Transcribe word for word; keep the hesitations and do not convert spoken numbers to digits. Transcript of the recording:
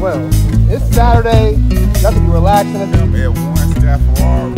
well. It's Saturday, nothing to be relaxing. Yeah, we had one staff for our